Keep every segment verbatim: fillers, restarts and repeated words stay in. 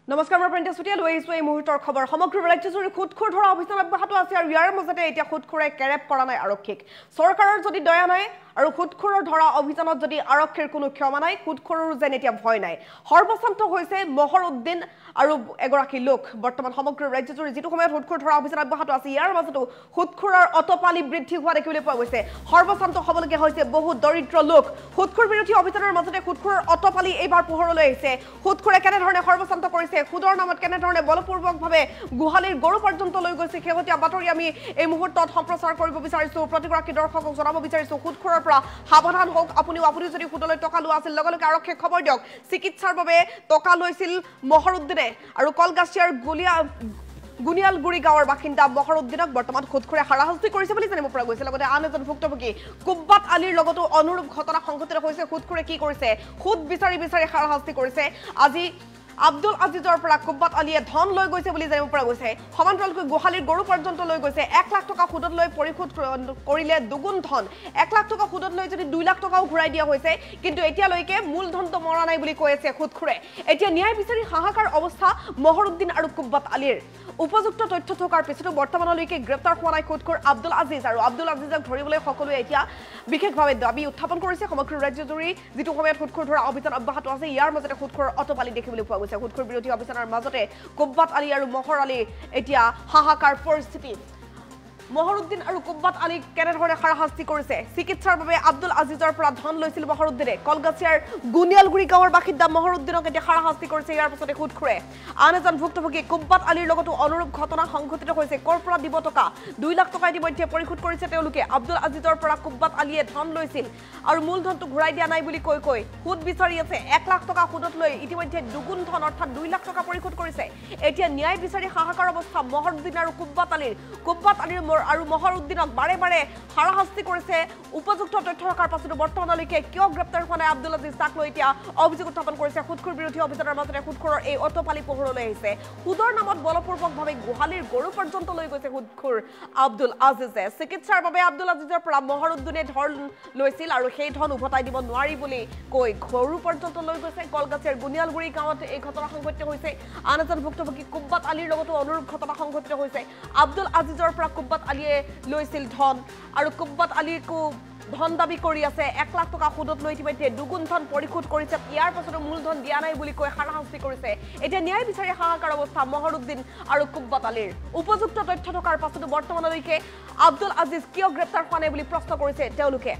নমস্কাৰ মই প্ৰিন্টা সুটিয়া লৈ আহিছো এই মুহূৰ্তৰ খবৰ সমগ্ৰ ৰাজ্যজুৰি খুটখুৰ ধৰা অভিযান অব্যাহত আছে আৰু ইয়াৰ মাজতে এতিয়া খুটখুৰে কেৰেপ কৰা নাই আৰক্ষীক চৰকাৰৰ যদি দয়া নাই আৰু খুটখুৰৰ ধৰা অভিযানত যদি আৰক্ষীৰ কোনো ক্ষমা নাই খুটখুৰৰ যেন এতিয়া ভয় নাই সৰ্বশান্ত হৈছে মহৰুদ্দিন আৰু এগৰাকী লোক বৰ্তমান সমগ্ৰ ৰাজ্যজুৰি যেটো সময়ত খুটখুৰ ধৰা অভিযান অব্যাহত আছে ইয়াৰ মাজতো খুটখুৰৰ অতপালি বৃদ্ধি হোৱা দেখিবলৈ পোৱা গৈছে সৰ্বশান্ত হ'বলগীয়া হৈছে বহু দৰিদ্ৰ লোক খুটখুৰ বিৰোধী অভিযানৰ মাজতে খুটখুৰৰ অতপালি এইবাৰ পোহৰলৈ আহিছে খুটখুৰে কেনেধৰণে সৰ্বশান্ত কৰিছে খুদৰ নামত কেনেধৰণে বলপূৰ্বকভাৱে গুহালীৰ গৰু পৰ্যন্ত লৈ গৈছে শেহতীয়া বাতৰি আমি এই মুহূৰ্তত সম্প্ৰচাৰ কৰিব বিচাৰিছো প্ৰতিগৰাকী দৰ্শকক জনাব বিচাৰিছো খুদখুৰৰ পৰা সাৱধান হওক আপুনিও আপুনি যদি খুদলৈ টকা লোৱা আছিল লগে লগে আৰক্ষীক খবৰ দিয়ক চিকিৎসাৰ বাবে টকা লৈছিল মহৰুদ্দিনে আৰু কলগাছিয়াৰ গুলিয়া গুনিয়ালগুৰি গাঁৱৰ বাসিন্দা মহৰুদ্দিনক বৰ্তমান খুদখুৰে হাৰাশাস্তি কৰিছে বুলি জানিব পৰা গৈছে লগতে আন এজন ভুক্তভোগী কুব্বাত আলীৰ লগতো অনুৰূপ ঘটনা সংঘটিত হৈছে খুদখুৰে কি কৰিছে খুদ বিচাৰি বিচাৰি হাৰাশাস্তি কৰিছে আজি আব্দুল আজিজৰ পৰা কুব্বাত আলীয়ে ধন লৈ গৈছে বুলি জানিব পৰা গৈছে সমান্তৰালকৈ গুহালীৰ গৰু পৰ্যন্ত লৈ গৈছে এক লাখ টকা সুদত লৈ পৰিশোধ কৰিলে দুগুণ ধন এক লাখ টকা সুদত লৈ যদি দুই লাখ টকাও ঘূৰাই দিয়া হৈছে কিন্তু এতিয়ালৈকে মূলধনটো মৰা নাই বুলি কৈ আছে খুদখুৰে এতিয়া ন্যায় বিচাৰি হাহাকাৰ অৱস্থা মহৰুদ্দিন আৰু কুব্বাত আলীৰ উপযুক্ত তথ্য থকাৰ পিছতো বৰ্তমানলৈকে গ্ৰেপ্তাৰ হোৱা নাই খুদখুৰ আব্দুল আজিজ আৰু আব্দুল আজিজক ধৰিবলৈ সকলোৱে এতিয়া বিশেষভাৱে দাবী উত্থাপন কৰিছে সমগ্ৰ ৰাজ্যজুৰি যেটো সময়ত খুদখুৰ ধৰা অভিযান অব্যাহত আছে ইয়াৰ মাজতে খুদখুৰৰ অতপালি দেখিবলৈ পোৱা গৈছে খুদখুৰ বিৰোধী অভিযানৰ মাজতে কুব্বাত আলী আৰু মহৰ আলী এতিয়া হাহাকাৰ পৰিস্থিতি মহৰুদ্দিন আৰু কুব্বাত আলী কেনেধৰণে হাৰাশাস্তি কৰিছে চিকিৎসাৰ বাবে আব্দুল আজিজৰ পৰা ধন লৈছিল মহৰুদ্দিনে কলগাছিয়াৰ গুনিয়ালগুৰি গাঁৱৰ বাসিন্দা মহৰুদ্দিনক এতিয়া হাৰাশাস্তি কৰিছে ইয়াৰ পিছতে খুদখুৰে আন এজন ভুক্তভোগী কুব্বাত আলীৰ লগতো অনুৰূপ ঘটনা সংঘটিত হৈছে কৰ পৰা দিব টকা দুই লাখ টকা ইতিমধ্যে পৰিশোধ কৰিছে তেওঁলোকে আব্দুল আজিজৰ পৰা কুব্বাত আলীয়ে ধন লৈছিল আৰু মূলধনটো ঘূৰাই দিয়া নাই বুলি কৈ কৈ সুদ বিচাৰি আছে এক লাখ টকা সুদত লৈ ইতিমধ্যে দুগুণ ধন অৰ্থাৎ দুই লাখ টকা পৰিশোধ কৰিছে এতিয়া ন্যায় বিচাৰি হাহাকাৰ অৱস্থা মহৰুদ্দিন আৰু কুব্বাত আলীৰ কুব্বাত আলীৰ আৰু মহৰুদ্দিনক বাৰে বাৰে হাৰাশাস্তি কৰিছে উপযুক্ত তথ্য থকাৰ পাছতো বৰ্তমানলৈকে কিয় গ্ৰেপ্তাৰ হোৱা নাই আব্দুল আজিজ তাক লৈ এতিয়া অভিযোগ উত্থাপন কৰিছে খুদখুৰ বিৰোধী অভিযানৰ মাজতে খুদখুৰৰ এই অতপালি পোহৰলৈ আহিছে সুদৰ নামত বলপূৰ্বকভাৱে গুহালীৰ গৰু পৰ্যন্ত লৈ গৈছে খুদখুৰ আব্দুল আজিজে চিকিৎসাৰ বাবে আব্দুল আজিজৰ পৰা মহৰুদ্দিনে ধন লৈছিল আৰু সেই ধন উভতাই দিব নোৱাৰি বুলি কৈ গৰু পৰ্যন্ত লৈ গৈছে কলগাছিয়াৰ গুনিয়ালগুৰি গাঁৱত এই ঘটনা সংঘটিত হৈছে আন এজন ভুক্তভোগী কুব্বাত আলীৰ লগতো অনুৰূপ ঘটনা সংঘটিত হৈছে আব্দুল আজিজৰ পৰা কুব্বাত আলীয়ে লৈছিল ধন আৰু কুব্বাত আলীকো ধন দাবী কৰি আছে এক লাখ টকা সুদত লৈ ইতিমধ্যে দুগুণ ধন পৰিশোধ কৰিছে ইয়াৰ পাছতো মূলধন দিয়া নাই বুলি কৈ হাৰাশাস্তি কৰিছে এতিয়া ন্যায় বিচাৰি হাহাকাৰ অৱস্থা মহৰুদ্দিন আৰু কুব্বাত আলীৰ উপযুক্ত তথ্য থকাৰ পাছতো বৰ্তমানলৈকে আব্দুল আজিজ কিয় গ্ৰেপ্তাৰ হোৱা নাই বুলি প্ৰশ্ন কৰিছে তেওঁলোকে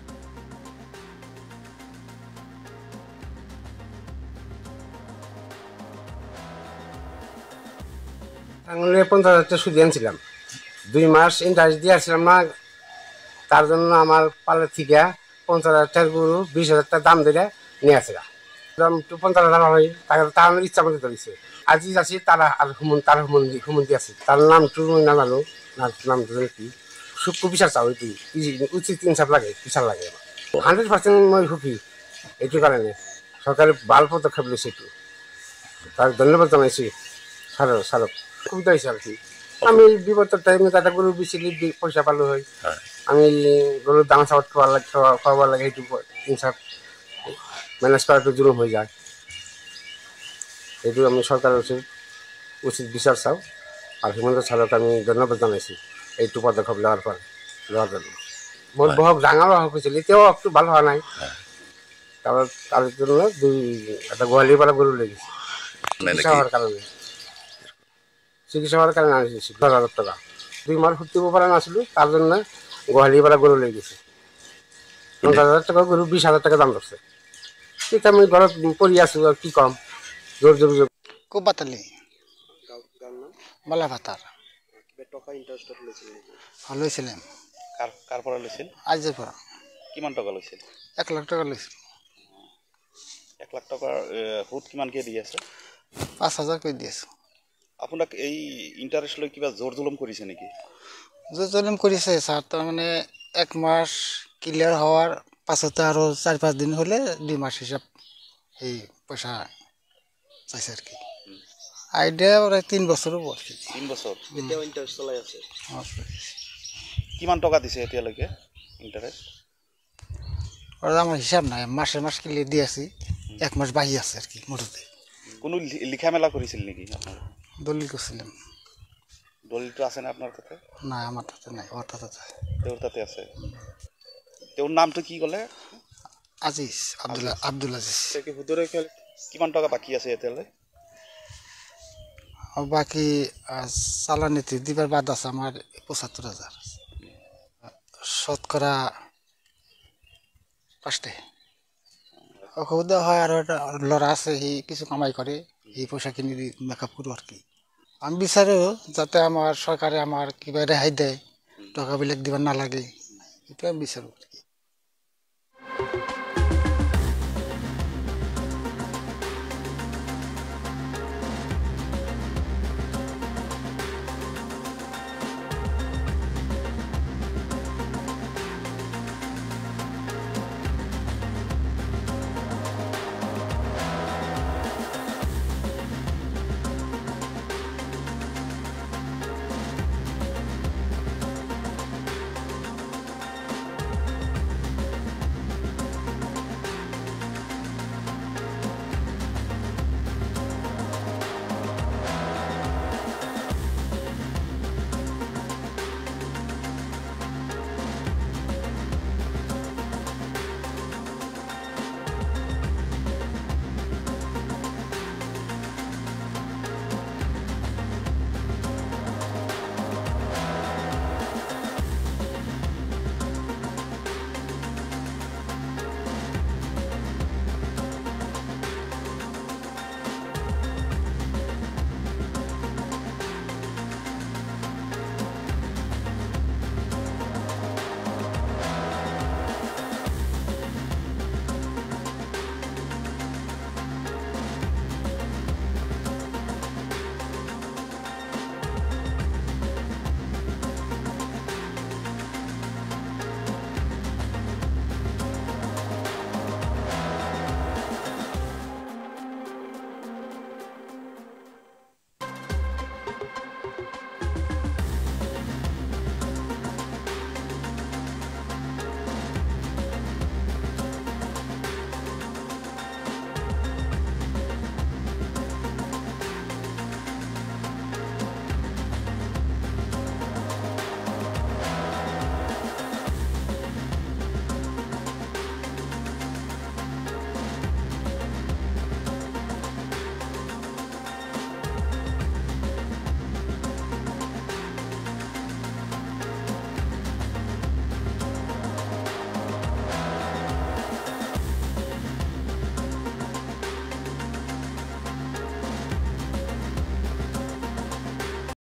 আঙুলে পঞ্চাশ হাজার টাকা সুদ আনছিলাম দুই মাস ইন্টারেস্ট দিয়ে আসছিলাম না তার জন্য আমার পালের থেকে পঞ্চাশ হাজার টাকার গরু বিশ হাজার টাকা দাম দিলে নিয়ে আসছিলাম একটু পঞ্চাশ হাজার হয় তাকে তার ইচ্ছা মতো ধরেছে আজি যাচ্ছি তারা আর হুমন তার হুমন্দি হুমন্দি আছে তার নাম টু না জানো নাম কি সুক্ষ বিচার চাও এটি উচিত ইনসাফ লাগে বিচার লাগে হান্ড্রেড পার্সেন্ট মই সুখী এইটো কারণে সরকারের ভাল পদক্ষেপ লৈছে এইটো তার ধন্যবাদ জানাইছি স্যার স্যারক সুবিধা হয়েছে আর কি আমি বিপদের টাইমে একটা গরু বেচিলে পয়সা পালো হয় আমি গরুর দানা চাওয়ার খাওয়ার লাগে খাওয়াবার লাগে সেইটো ইনসাফ ম্যানেজ করা একটু জুলুম হয়ে যায় এইটো আমি সরকারের উচিত উচিত বিচার চাও আর হিমন্ত স্যারক আমি ধন্যবাদ জানাইছি এইটো পদক্ষেপ নেওয়ার পর নেওয়ার জন্য মোট বহক ডাঙৰ হওক হৈছিল এতিয়াও একটু ভালো হওয়া নাই তারপর তার জন্য দুই একটা গোহালির পালা গরু লেগেছে চিকিৎসা হওয়ার কারণে চিকিৎসা হওয়ার কারণে আনিয়েছি দশ হাজার টাকা দুই মাস ফুটিব পারা নাছিল তার জন্য গোহালির পালা গরু লেগেছে পঞ্চাশ হাজার টাকা গরু বিশ হাজার টাকা দাম ধরছে ঠিক আমি ঘৰত পৰি আছো আর কি কম জোর জোর জোর কুব্বাত আলী মালাভাতার লৈছিলাম কাৰ পৰা লৈছিল আজিৰ পৰা কিমান টকা লৈছিল এক লাখ টকা লৈছিল এক লাখ টকাৰ সুদ কিমানকৈ দি আছে পাঁচ হাজাৰ কৰি দি আছো আপোনাক এই ইণ্টাৰেষ্ট লৈ কিবা জোৰ জুলুম কৰিছে নেকি জোৰ জুলুম কৰিছে ছাৰ তাৰমানে এক মাস ক্লিয়াৰ হোৱাৰ পাছতে আৰু চাৰি পাঁচ দিন হ'লে দুই মাস হিচাপ এই পইচা চাইছে আর কি আইডিয়া প্রায় তিন বছর হ'ব তিন বছৰ এতিয়াও ইণ্টাৰেষ্ট চলাই আছে কিমান টকা দিছে এতিয়ালৈকে ইণ্টাৰেষ্ট ওরা আমার হিসাব নাই মাসে মাস ক্লিয়ার দিয়ে আছি এক মাস বাকি আছে আর কি মোটাতে কোনো লি- লিখা মেলা কৰিছিল নেকি আপোনাৰ দলিল কৰিছিলাম দলিলটো আছেনে আপোনাৰ তাতে নাই আমাৰ তাতে নাই ওর তাতে তেওঁৰ তাতে আছে তেওঁৰ নামটো কি ক'লে আজিজ আব্দুল্লা আব্দুল আজিজ কিমান টকা বাকী আছে এতিয়ালৈ আৰু বাকী চালানীতি দিবাৰ বাদ আছে আমাৰ পঁচাত্তৰ হাজাৰ শতকৰা পাঁচটাই অসুবিধা হয় আৰু এটা ল'ৰা আছে সি কিছু কামাই কৰে সেই পইচাখিনি দি মেকআপ কৰোঁ আৰু কি আমি বিচাৰোঁ যাতে আমাৰ চৰকাৰে আমাৰ কিবা ৰেহাই দিয়ে টকাবিলাক দিব নালাগে এইটো আমি বিচাৰোঁ